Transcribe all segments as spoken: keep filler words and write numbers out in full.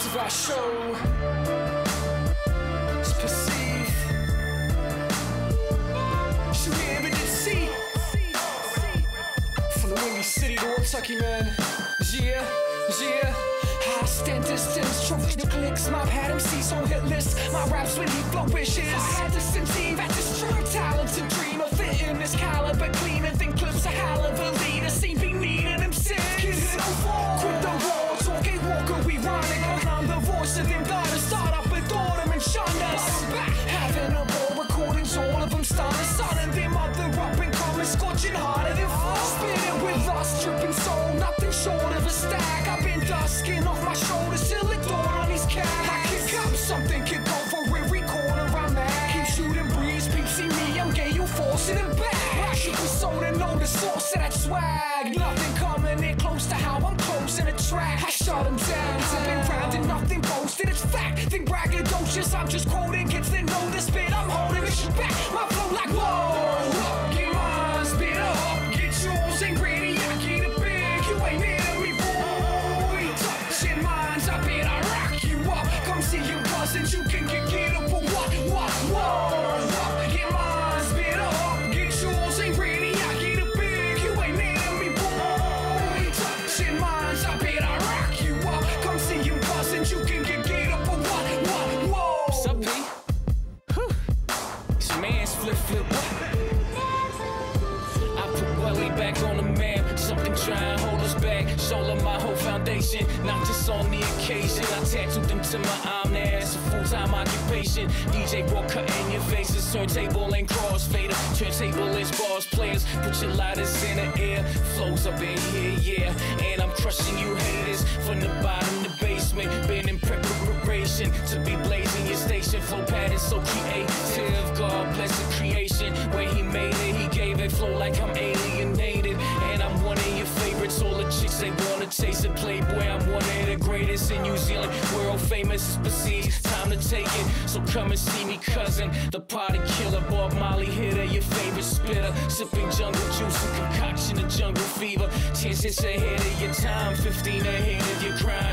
of our show is perceived. Should we ever did see from the Windy City to Kentucky, man? Yeah, yeah. I stand distance, trophy the clicks. My pad M Cs on hit lists. My raps when he flow wishes. I had to conceive, had to strong talent to dream of fitting this caliber, cleaner than clips of Haliber. Leader seem be needing them six. Kid hit them fall. Quit the wall, talking walker, we running. I'm the voice of them daughters. Start up with autumn and shun us. Back, having a ball recordings, all of them started. Sunning them other up and coming, scorching harder than fall. Spinning with us, dripping soul, nothing short of a stack. I've been dusking off my shoulders till it dawn on these cats. I kick up something, kick over every corner I'm at. Keep shooting breeze, peep see me, I'm gay, you forcing it back. I should be sold and know the source of that swag. Nothing coming in close to how I'm closing the track. I shut them down, I've been rounding, nothing boasted, it's fact. Think braggadocious, I'm just quoting, kids that know the spit, I'm holding this shit back. My flow like whoa, get mine, spit up, get yours ain't greedy, I get it big, you ain't near me, boy. Touching minds, I bet I rock you up. Come see your cousins, you can get get up for what, what, whoa. Get mine, spit up, get yours ain't greedy, I get it big, you ain't near me, boy. Touching minds, I bet I rock you up. Come see your cousins, you can get get up for what, what, whoa. What's up, P? Whew. It's your man's flip flip. I put Welly back on the map. Something try and hold us back. Shoulder my whole foundation, not just on the occasion. I tattooed them to my arm, now it's a full-time occupation. D J Raw cutting your faces, turntable and crossfader. Turntable is boss players, put your lighters in the air. Flows up in here, yeah. And I'm crushing you haters from the bottom to basement. Been in preparation to be blazing your station. Flow pattern so creative, God bless the creation. Where he made it, he gave it. Flow like I'm alienated, and I'm one of your favorites. All the chicks they wanna taste it. Playboy, I'm one of the greatest in New Zealand. World famous is besieged, time to take it. So come and see me, cousin. The party killer, Bob Marley hitter, your favorite spitter. Sipping jungle juice and concoction of jungle fever. Chances ahead of your time, fifteen ahead of your grind.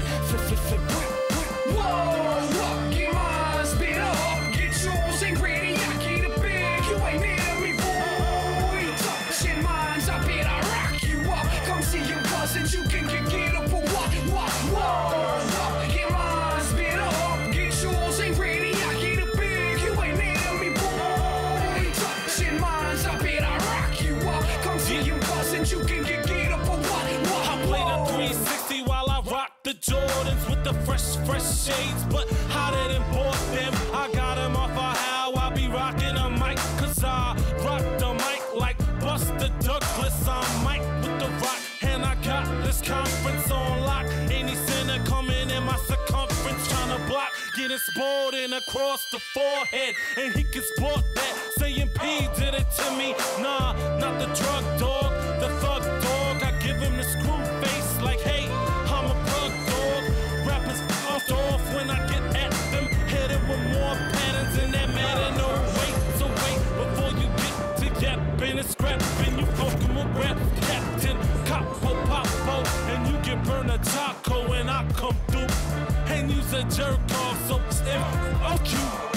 Whoa, get mine, spit up, get yours ain't greedy, I get it big, you ain't near me, boy. Touching minds, I bet I rock you up. Come see your cousins, you can get get up for what, what, whoa. Get mine, spit up, get yours ain't greedy, I get it big, you ain't near me, boy. Touching minds, I bet I rock you up. Come see your cousins, you can get get up for what, what, I played a three sixty while I rock the Jordans with the fresh, fresh shades, but I didn't bought them. I got them off of how I be rocking a mic, cause I rock the mic like Buster Douglas. I'm Mike with the rock, and I got this conference on lock. Any sinner coming in my circumference, trying to block, getting spoiled in across the forehead, and he can sport that, saying P did it to me. Nah, not the drug dog, the thug dog. I give him the screw face like, hey, I'm a plug dog. Rappers off off when I get at them, hit it with more patterns and that matter. No wait, so wait before you get to yapping and scrapping. You fucking with rap captain, capo popo, and you get burned a taco when I come through. And you's a jerk off, so if fuck you.